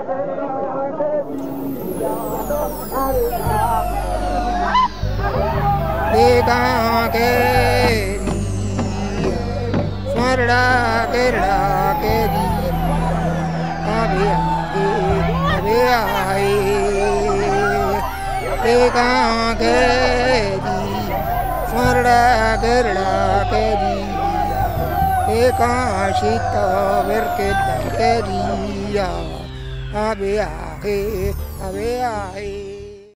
देखा के स्मरणा केरला के अभी आए देखा के स्मरणा केरला के देखा शीता वर्के के दिया अभी आए